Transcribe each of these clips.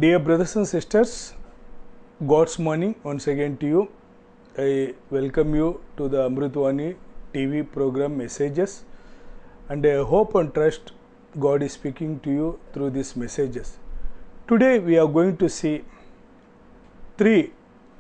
Dear brothers and sisters, God's morning once again to you. I welcome you to the Amritvani TV program messages, and I hope and trust God is speaking to you through these messages. Today we are going to see three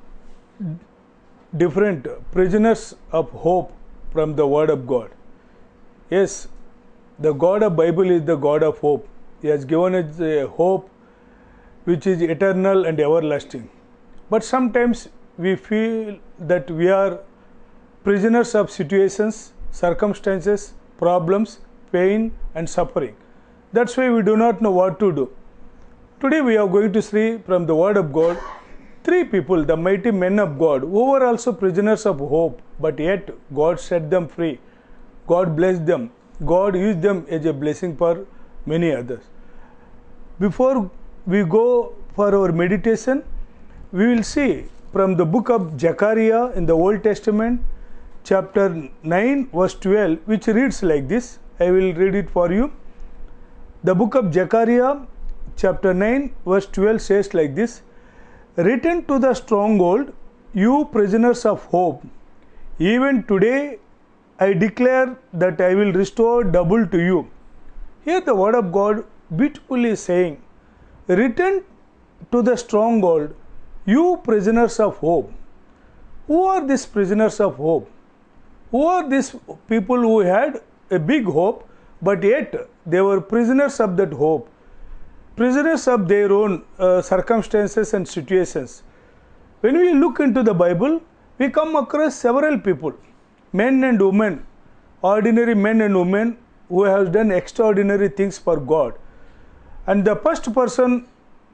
different prisoners of hope from the Word of God. Yes, the God of Bible is the God of hope. He has given us a hope which is eternal and everlasting. But sometimes we feel that we are prisoners of situations, circumstances, problems, pain and suffering. That's why we do not know what to do. Today we are going to see from the Word of God three people, the mighty men of God, who were also prisoners of hope, but yet God set them free. God blessed them. God used them as a blessing for many others. Before we go for our meditation, we will see from the book of Zechariah in the Old Testament, chapter 9, verse 12, which reads like this. I will read it for you. The book of Zechariah, chapter 9, verse 12 says like this: "Return to the stronghold, you prisoners of hope. Even today I declare that I will restore double to you." Here the Word of God beautifully is saying, return to the stronghold, you prisoners of hope. Who are these prisoners of hope? Who are these people who had a big hope, but yet they were prisoners of that hope, prisoners of their own circumstances and situations? When we look into the Bible, we come across several people, men and women, ordinary men and women who have done extraordinary things for God. And the first person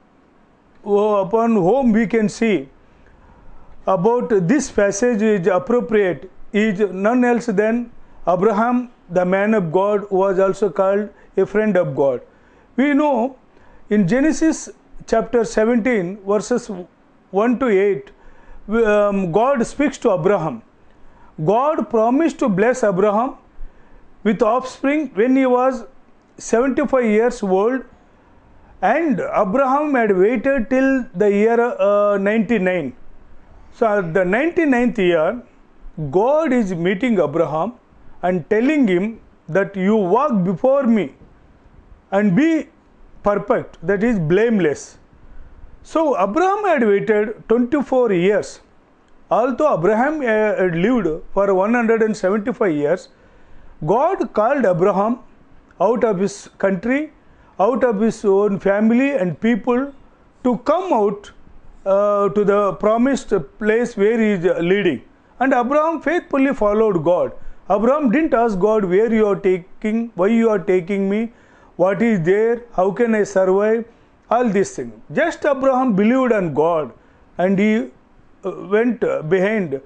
upon whom we can see about this passage is appropriate is none else than Abraham, the man of God, who was also called a friend of God. We know in Genesis chapter 17 verses 1 to 8, God speaks to Abraham. God promised to bless Abraham with offspring when he was 75 years old, and Abraham had waited till the year 99. So at the 99th year, God is meeting Abraham and telling him that you walk before me and be perfect, that is blameless. So Abraham had waited 24 years. Although Abraham had lived for 175 years, God called Abraham out of his country, out of his own family and people, to come out to the promised place where he is leading. And Abraham faithfully followed God. Abraham didn't ask God, where you are taking, why you are taking me, what is there, how can I survive, all these things. Just Abraham believed on God, and he went behind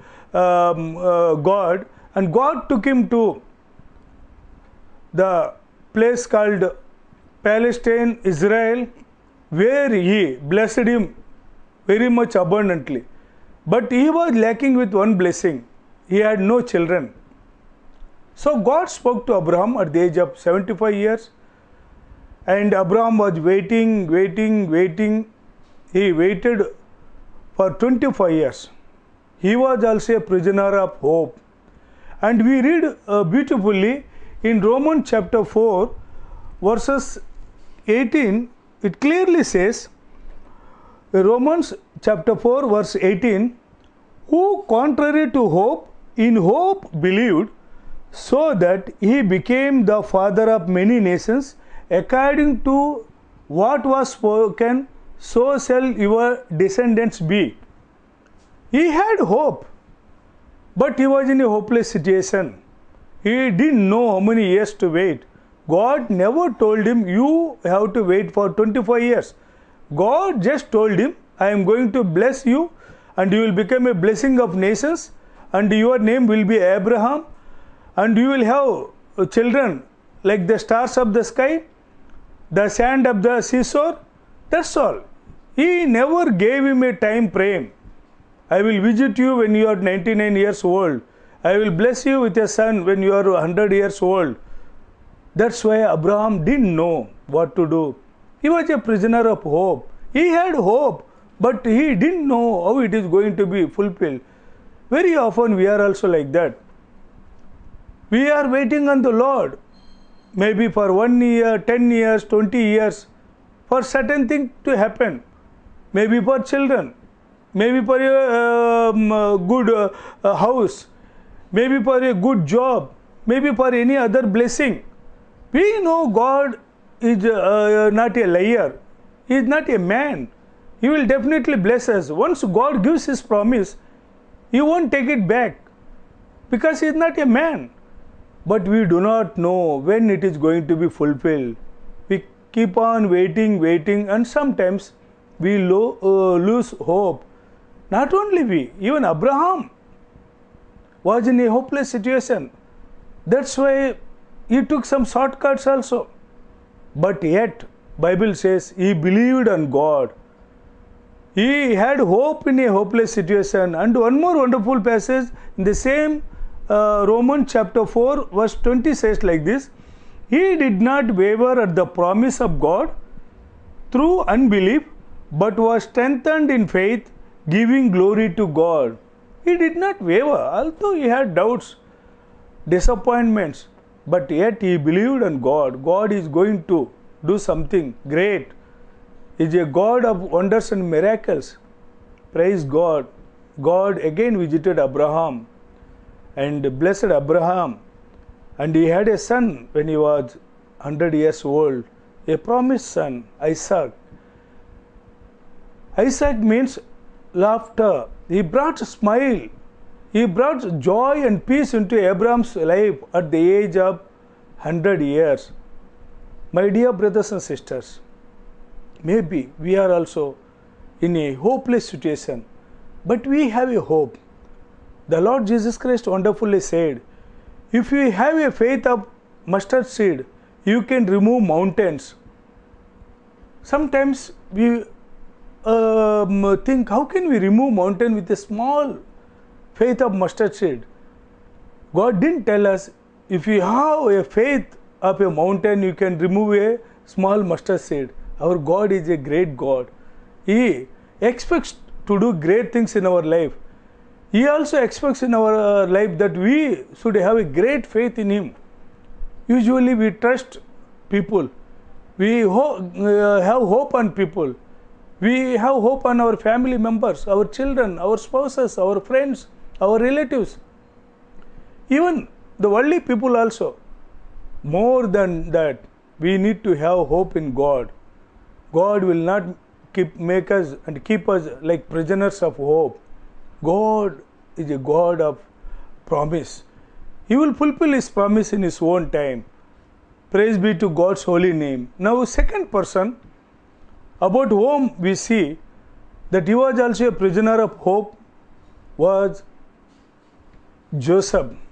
God, and God took him to the place called Palestine, Israel, where he blessed him very much abundantly. But he was lacking with one blessing. He had no children. So God spoke to Abraham at the age of 75 years, and Abraham was waiting. He waited for 25 years. He was also a prisoner of hope. And we read beautifully in Romans chapter 4, verses 18, it clearly says, Romans chapter 4, verse 18, "Who contrary to hope, in hope believed, so that he became the father of many nations, according to what was spoken, so shall your descendants be." He had hope, but he was in a hopeless situation. He didn't know how many years to wait. God never told him, you have to wait for 25 years. God just told him, I am going to bless you, and you will become a blessing of nations, and your name will be Abraham, and you will have children like the stars of the sky, the sand of the seashore. That's all. He never gave him a time frame. I will visit you when you are 99 years old. I will bless you with a son when you are 100 years old. That's why Abraham didn't know what to do. He was a prisoner of hope. He had hope, but he didn't know how it is going to be fulfilled. Very often we are also like that. We are waiting on the Lord, maybe for 1 year, 10 years, 20 years, for certain thing to happen. Maybe for children, maybe for a good house, maybe for a good job, maybe for any other blessing. We know God is not a liar. He is not a man. He will definitely bless us. Once God gives His promise, He won't take it back because He is not a man. But we do not know when it is going to be fulfilled. We keep on waiting, and sometimes we lose hope. Not only we, even Abraham was in a hopeless situation. That's why he took some shortcuts also. But yet, Bible says he believed on God. He had hope in a hopeless situation. And one more wonderful passage in the same Romans chapter 4 verse 20 says like this: He did not waver at the promise of God through unbelief, but was strengthened in faith, giving glory to God. He did not waver, although he had doubts, disappointments, but yet he believed on God. God is going to do something great. He is a God of wonders and miracles. Praise God. God again visited Abraham and blessed Abraham, and he had a son when he was 100 years old, a promised son, Isaac. Isaac means laughter. He brought a smile. He brought joy and peace into Abraham's life at the age of 100 years. My dear brothers and sisters, maybe we are also in a hopeless situation, but we have a hope. The Lord Jesus Christ wonderfully said, if you have a faith of mustard seed, you can remove mountains. Sometimes we think, how can we remove mountain with a small faith of mustard seed? God didn't tell us, if you have a faith of a mountain, you can remove a small mustard seed. Our God is a great God. He expects to do great things in our life. He also expects in our life that we should have a great faith in Him. Usually we trust people. We have hope on people. We have hope on our family members, our children, our spouses, our friends, our relatives. Even the worldly people also. More than that, we need to have hope in God. God will not make us and keep us like prisoners of hope. God is a God of promise. He will fulfill His promise in His own time. Praise be to God's holy name. Now, second person, about whom we see that he was also a prisoner of hope, was Joseph,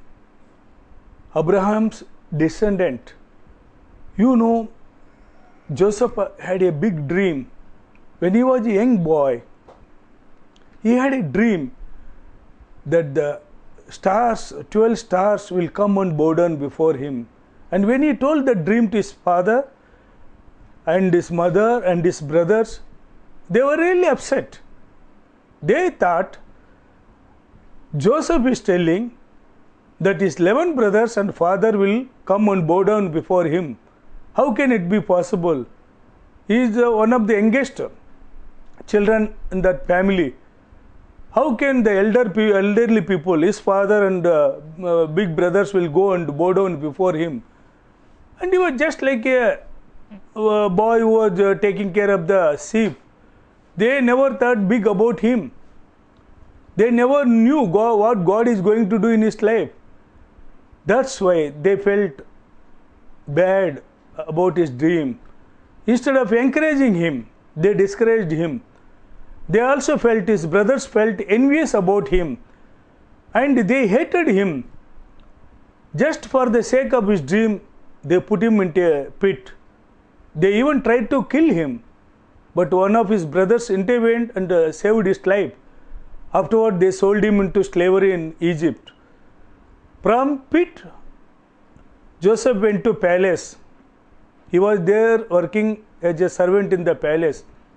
Abraham's descendant. You know, Joseph had a big dream. When he was a young boy, he had a dream that the stars, 12 stars will come and bow down before him. And when he told the dream to his father and his mother and his brothers, they were really upset. They thought Joseph is telling that his 11 brothers and father will come and bow down before him. How can it be possible? He is one of the youngest children in that family. How can the elderly people, his father and big brothers, will go and bow down before him? And he was just like a boy who was taking care of the sheep. They never thought big about him. They never knew what God is going to do in his life. That's why they felt bad about his dream. Instead of encouraging him, they discouraged him. They also felt, his brothers felt envious about him, and they hated him. Just for the sake of his dream, they put him into a pit. They even tried to kill him, but one of his brothers intervened and saved his life. Afterward, they sold him into slavery in Egypt. From pit, Joseph went to palace. He was there working as a servant in the palace.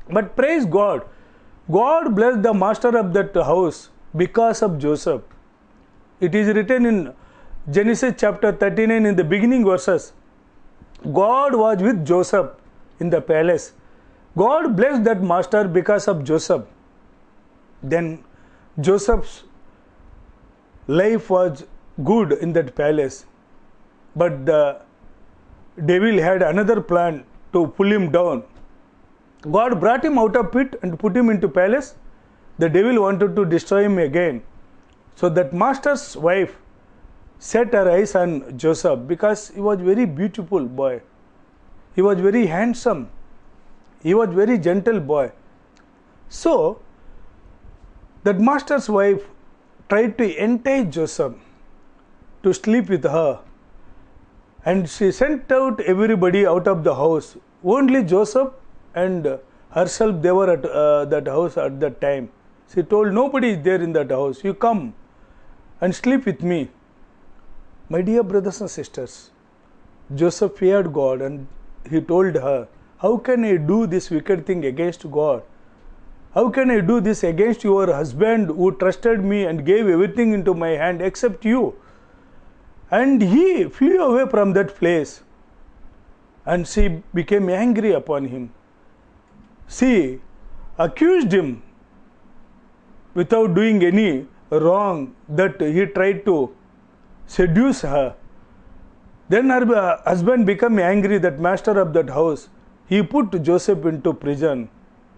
But praise God, God blessed the master of that house because of Joseph. It is written in Genesis chapter 39 in the beginning verses. God was with Joseph in the palace. God blessed that master because of Joseph. Then Joseph's life was good in that palace. But the devil had another plan to pull him down. God brought him out of pit and put him into palace. The devil wanted to destroy him again. So that master's wife set her eyes on Joseph because he was very beautiful boy. He was very handsome. He was very gentle boy. So that master's wife tried to entice Joseph to sleep with her. And she sent out everybody out of the house. Only Joseph and herself, they were at that house at that time. She told, nobody is there in that house. You come and sleep with me. My dear brothers and sisters, Joseph feared God and he told her, how can I do this wicked thing against God? How can I do this against your husband who trusted me and gave everything into my hand except you? And he flew away from that place. And she became angry upon him. She accused him without doing any wrong, that he tried to seduce her. Then her husband became angry, that master of that house. He put Joseph into prison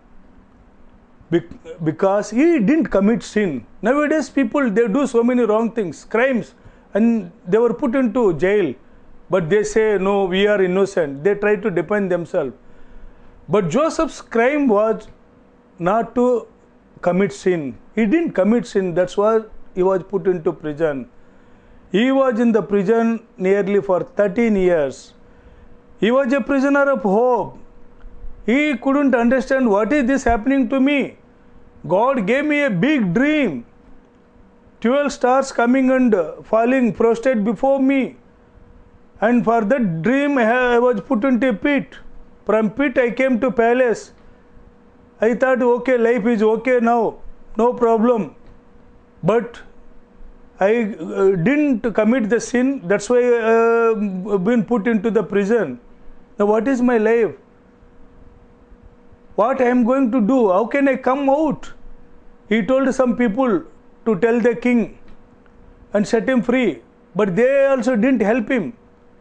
because he didn't commit sin. Nowadays people, they do so many wrong things, crimes, and they were put into jail. But they say, no, we are innocent. They try to defend themselves. But Joseph's crime was not to commit sin. He didn't commit sin. That's why he was put into prison. He was in the prison nearly for 13 years. He was a prisoner of hope. He couldn't understand, what is this happening to me? God gave me a big dream. 12 stars coming and falling prostrate before me. And for that dream I was put into a pit. From pit I came to palace. I thought, okay, life is okay now, no problem. But I didn't commit the sin. That's why I have been put into the prison. Now what is my life? What I am going to do? How can I come out? He told some people to tell the king and set him free. But they also didn't help him.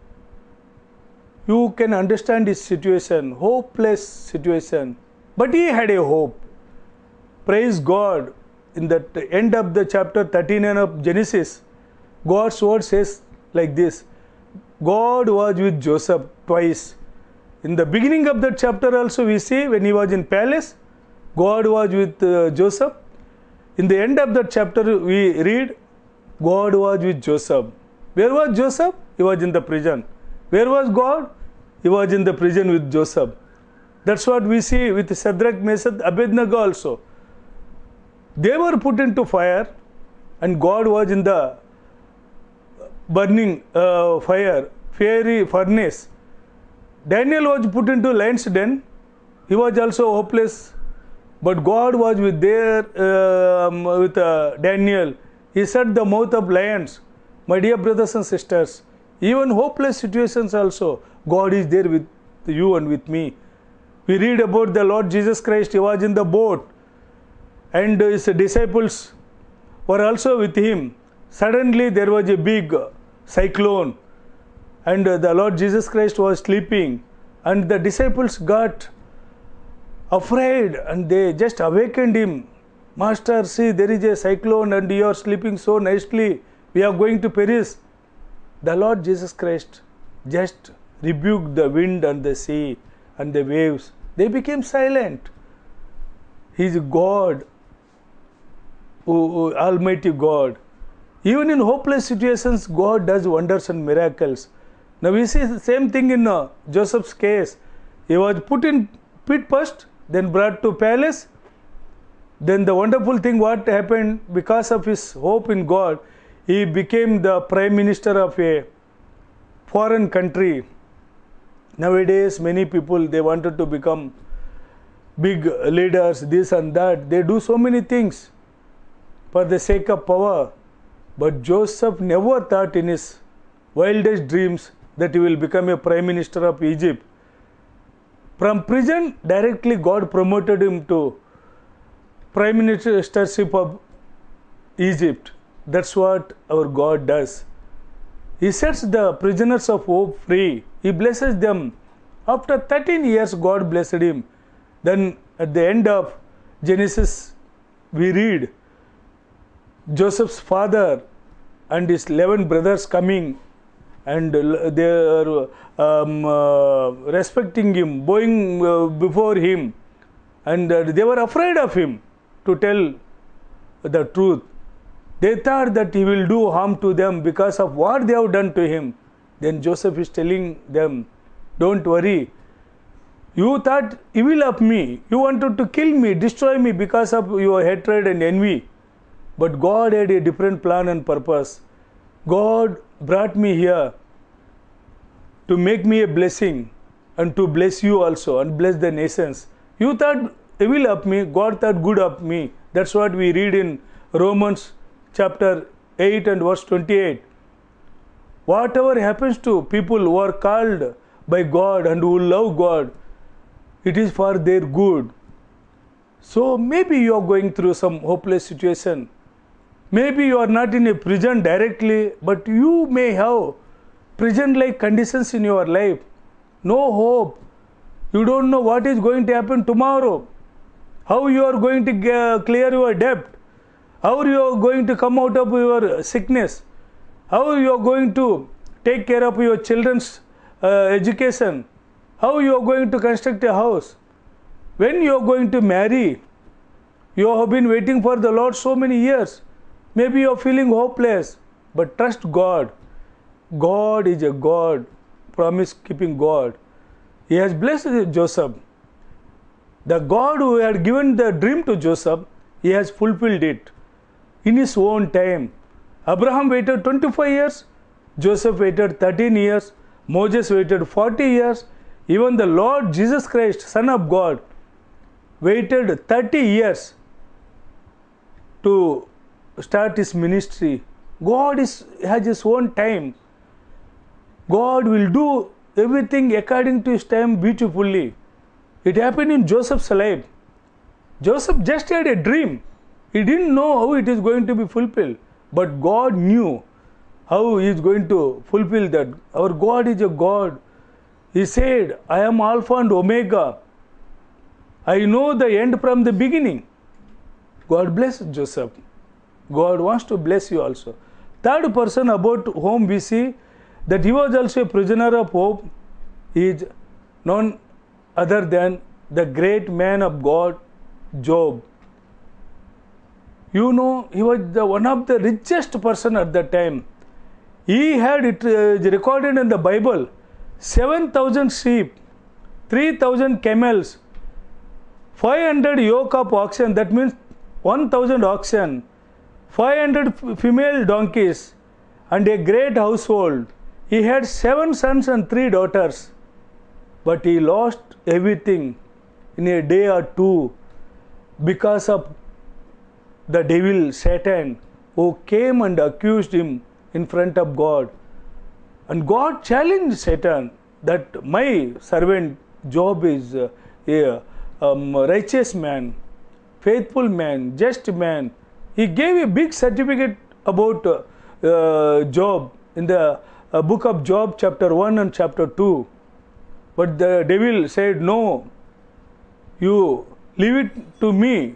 You can understand his situation, hopeless situation. But he had a hope. Praise God. In the end of the chapter 39 of Genesis, God's word says like this. God was with Joseph twice. In the beginning of that chapter also we see, when he was in palace, God was with Joseph. In the end of that chapter we read, God was with Joseph. Where was Joseph? He was in the prison. Where was God? He was in the prison with Joseph. That's what we see with Shadrach, Meshach, Abednego also. They were put into fire and God was in the burning fire, fiery furnace. Daniel was put into lion's den. He was also hopeless. But God was with Daniel. He shut the mouth of lions. My dear brothers and sisters, even hopeless situations also, God is there with you and with me. We read about the Lord Jesus Christ. He was in the boat and his disciples were also with him. Suddenly there was a big cyclone and the Lord Jesus Christ was sleeping and the disciples got afraid and they just awakened him. Master, see, there is a cyclone and you are sleeping so nicely. We are going to perish. The Lord Jesus Christ just rebuked the wind and the sea and the waves. They became silent. He is God, Almighty God. Even in hopeless situations, God does wonders and miracles. Now we see the same thing in Joseph's case. He was put in pit first, then brought to palace. Then the wonderful thing what happened, because of his hope in God, he became the prime minister of a foreign country. Nowadays many people, they wanted to become big leaders, this and that. They do so many things for the sake of power. But Joseph never thought in his wildest dreams that he will become a prime minister of Egypt. From prison, directly God promoted him to prime ministership of Egypt. That's what our God does. He sets the prisoners of hope free. He blesses them. After 13 years, God blessed him. Then at the end of Genesis, we read Joseph's father and his 11 brothers coming, and they are respecting him, bowing before him, and they were afraid of him to tell the truth. They thought that he will do harm to them because of what they have done to him. Then Joseph is telling them, don't worry. You thought evil of me. You wanted to kill me, destroy me because of your hatred and envy. But God had a different plan and purpose. God brought me here to make me a blessing and to bless you also and bless the nations. You thought evil of me, God thought good of me. That's what we read in Romans chapter 8 and verse 28. Whatever happens to people who are called by God and who love God, it is for their good. So maybe you are going through some hopeless situation. Maybe you are not in a prison directly, but you may have prison-like conditions in your life. No hope. You don't know what is going to happen tomorrow. How you are going to clear your debt. How you are going to come out of your sickness. How you are going to take care of your children's education. How you are going to construct a house. When you are going to marry. You have been waiting for the Lord so many years. Maybe you are feeling hopeless, but trust God. God is a God, promise-keeping God. He has blessed Joseph. The God who had given the dream to Joseph, he has fulfilled it in his own time. Abraham waited 25 years, Joseph waited 13 years, Moses waited 40 years, even the Lord Jesus Christ, Son of God, waited 30 years to start his ministry. God has his own time. God will do everything according to his time beautifully. It happened in Joseph's life. Joseph just had a dream. He didn't know how it is going to be fulfilled. But God knew how he is going to fulfill that. Our God is a God. He said, I am Alpha and Omega. I know the end from the beginning. God bless Joseph. God wants to bless you also. Third person about whom we see that he was also a prisoner of hope is none other than the great man of God, Job. You know, he was one of the richest person at that time. He had it recorded in the Bible, 7,000 sheep, 3,000 camels, 500 yoke of oxen, that means 1,000 oxen, 500 female donkeys, and a great household. He had 7 sons and 3 daughters, but he lost everything in a day or two because of the devil, Satan, who came and accused him in front of God. And God challenged Satan that my servant Job is a righteous man, faithful man, just man. He gave a big certificate about Job in the book of Job chapter 1 and chapter 2. But the devil said, no, you leave it to me.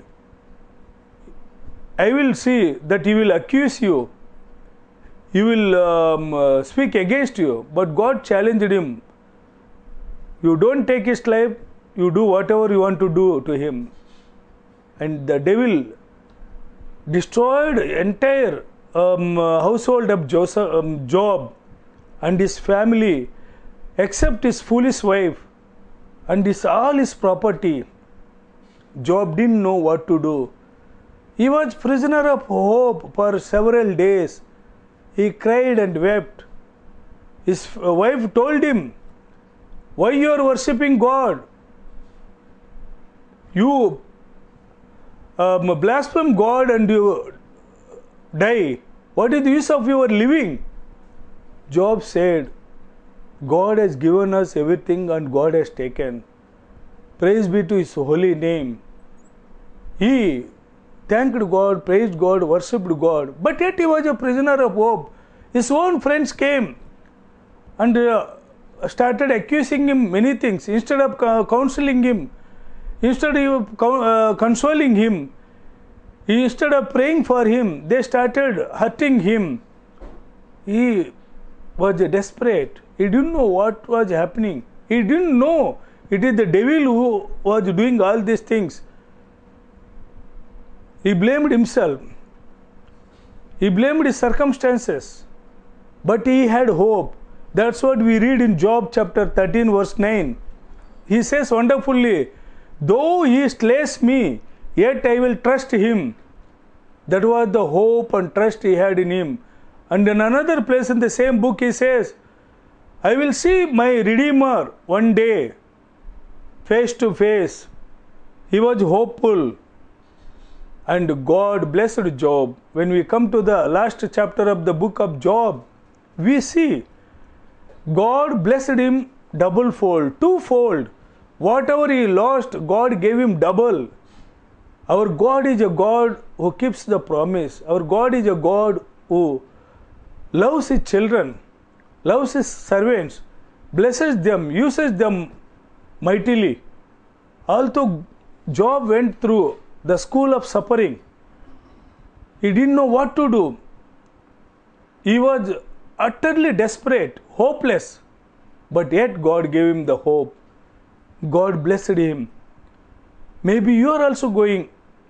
I will see that he will accuse you. He will speak against you. But God challenged him. You don't take his life. You do whatever you want to do to him. And the devil destroyed entire household of Job and his family, except his foolish wife and all his property. Job didn't know what to do. He was prisoner of hope for several days. He cried and wept. His wife told him, why you are worshipping God? you blaspheme God and you die, what is the use of your living? Job said, God has given us everything and God has taken. Praise be to His holy name. He thanked God, praised God, worshipped God, but yet he was a prisoner of hope. His own friends came and started accusing him many things. Instead of counseling him, instead of consoling him, instead of praying for him, they started hurting him. He was desperate. He didn't know what was happening. He didn't know it is the devil who was doing all these things. He blamed himself. He blamed his circumstances. But he had hope. That's what we read in Job chapter 13 verse 9. He says wonderfully, though he slays me, yet I will trust him. That was the hope and trust he had in him. And in another place in the same book he says, I will see my Redeemer one day, face to face. He was hopeful. And God blessed Job. When we come to the last chapter of the book of Job, we see God blessed him double-fold, twofold. Whatever he lost, God gave him double. Our God is a God who keeps the promise. Our God is a God who loves his children, loves his servants, blesses them, uses them mightily. Although Job went through the school of suffering, he didn't know what to do. He was utterly desperate, hopeless, but yet God gave him the hope. God blessed him. Maybe you are also going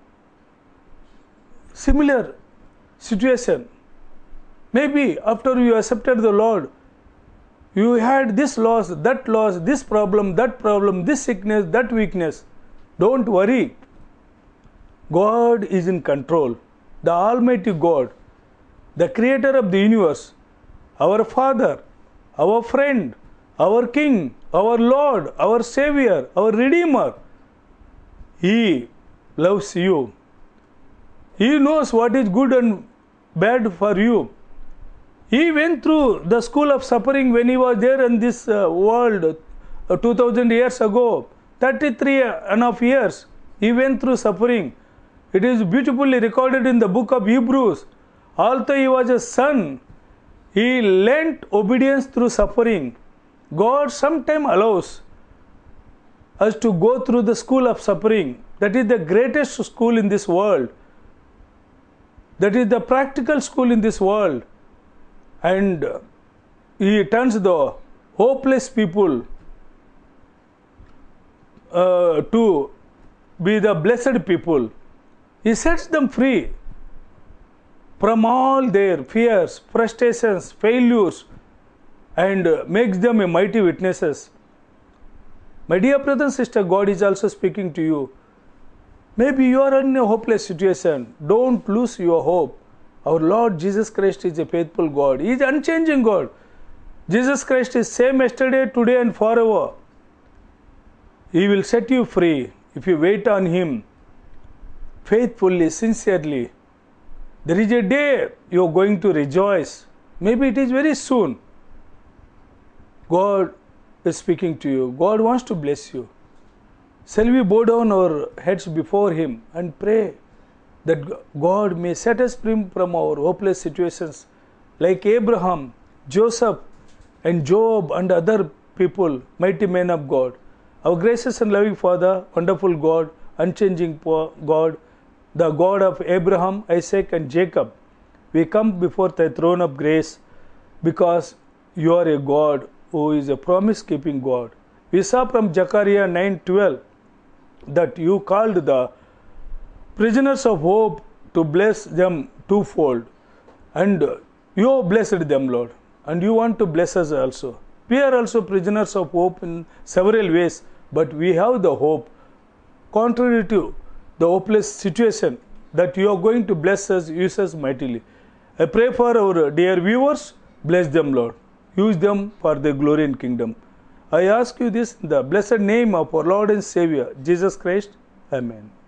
similar situation. Maybe after you accepted the Lord, you had this loss, this problem, this sickness, that weakness. Don't worry. God is in control. The Almighty God, the Creator of the universe, our Father, our friend, our King, our Lord, our Savior, our Redeemer. He loves you. He knows what is good and bad for you. He went through the school of suffering when he was there in this world 2000 years ago. 33.5 years. He went through suffering. It is beautifully recorded in the book of Hebrews. Although he was a son, he learnt obedience through suffering. God sometimes allows us to go through the school of suffering. That is the greatest school in this world. That is the practical school in this world. And he turns the hopeless people to be the blessed people. He sets them free from all their fears, frustrations, failures, and makes them a mighty witnesses. My dear brother and sister, God is also speaking to you. Maybe you are in a hopeless situation. Don't lose your hope. Our Lord Jesus Christ is a faithful God. He is unchanging God. Jesus Christ is same yesterday, today and forever. He will set you free if you wait on Him faithfully, sincerely. There is a day you are going to rejoice. Maybe it is very soon. God is speaking to you. God wants to bless you. Shall we bow down our heads before Him and pray that God may set us free from our hopeless situations, like Abraham, Joseph, and Job and other people, mighty men of God. Our gracious and loving Father, wonderful God, unchanging God, the God of Abraham, Isaac, and Jacob, we come before Thy throne of grace because You are a God who is a promise-keeping God. We saw from Zechariah 9:12 that You called the prisoners of hope to bless them twofold. And You blessed them, Lord. And You want to bless us also. We are also prisoners of hope in several ways, but we have the hope, contrary to the hopeless situation, that You are going to bless us, use us mightily. I pray for our dear viewers. Bless them, Lord. Use them for the glory and kingdom. I ask You this in the blessed name of our Lord and Savior, Jesus Christ. Amen.